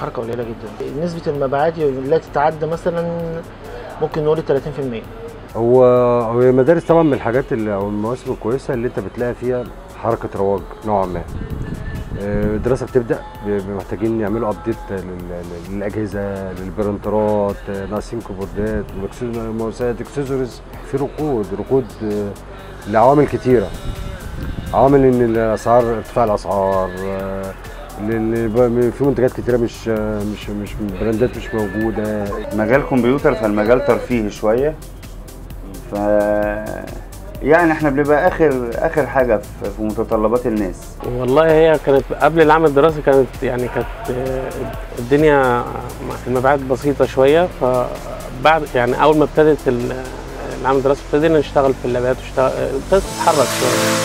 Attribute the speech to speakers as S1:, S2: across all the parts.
S1: حركه قليله جدا. نسبه المبيعات لا تتعدى مثلا ممكن نقول 30%.
S2: هو المدارس طبعا من الحاجات او المواسم الكويسه اللي انت بتلاقي فيها حركه رواج نوعا ما. الدراسه بتبدا محتاجين يعملوا ابديت للاجهزه، للبرنترات، ناقصين كيبوردات، ماوسات، اكسسوارز، في ركود لعوامل كتيره. عوامل ان الاسعار، ارتفاع الاسعار، في منتجات كتيره مش براندات مش موجوده.
S3: مجال كمبيوتر فالمجال ترفيهي شويه، ف يعني احنا بنبقى اخر حاجه في متطلبات الناس.
S4: والله هي كانت قبل العام الدراسي كانت الدنيا المبيعات بسيطه شويه، فبعد يعني اول ما ابتدت العام الدراسي ابتدينا نشتغل في اللابات ابتدت تتحرك شويه.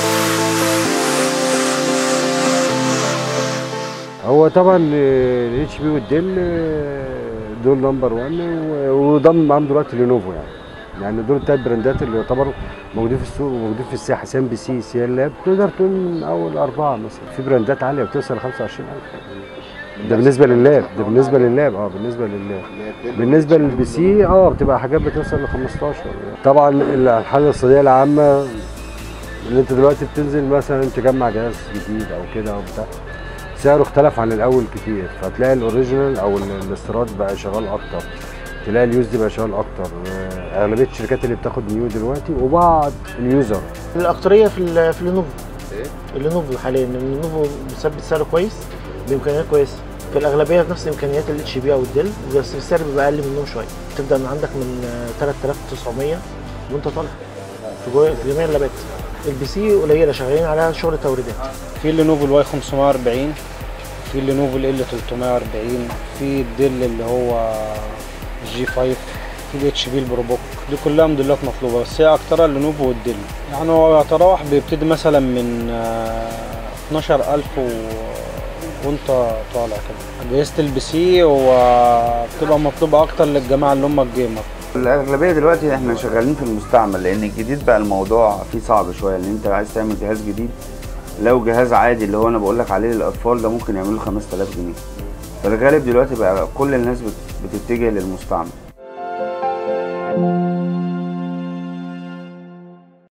S2: هو طبعا الاتش بي والديل دول نمبر 1، وضم معاهم دلوقتي لينوفو. يعني دول التلات براندات اللي يعتبروا موجودين في السوق وموجودين في الساحه. سي ام بي سي، سي ال لاب، تقدر تقول من اول 4 مثلا. في براندات عاليه بتوصل ل 25,000. ده بالنسبه لللاب، بالنسبه لللاب. بالنسبه للبي سي بتبقى حاجات بتوصل ل 15. طبعا الحاله الاقتصاديه العامه اللي انت دلوقتي بتنزل مثلا تجمع جهاز جديد او كده او بتاع، سعره اختلف عن الاول كتير، فتلاقي الاوريجينال او الاستيراد بقى شغال اكتر، تلاقي اليوزد بقى شغال اكتر. اغلبيه الشركات اللي بتاخد نيو دلوقتي وبعض اليوزر.
S1: الاكتريه في لينوفو. اللينوفو حاليا لينوفو مثبت سعره كويس بامكانيات كويسه. في الاغلبيه نفس امكانيات الاتش بي او الديل، بس السعر بيبقى اقل منهم شويه. تبدا من عندك من 3900 وانت طالع في جميع اللابات. البي سي قليله شغالين عليها شغل توريدات.
S5: في لينوفو الواي 540، في لينوفو ال 340، في الديل اللي هو الجي 5، في الاتش بي البروبوك. دي كلها موديلات مطلوبه، بس هي اكترها اللينوفو والديل. يعني هو يتراوح بيبتدي مثلا من 12,000 وانت طالع كده. اجهزه البي سي وبتبقى مطلوبه اكتر للجماعه اللي هم الجيمر.
S3: الاغلبيه دلوقتي احنا شغالين في المستعمل، لان الجديد بقى الموضوع فيه صعب شويه، ان انت عايز تعمل جهاز جديد. لو جهاز عادي اللي هو انا بقول لك عليه للاطفال ده ممكن يعمل له 5000 جنيه. فالغالب دلوقتي بقى كل الناس بتتجه للمستعمل.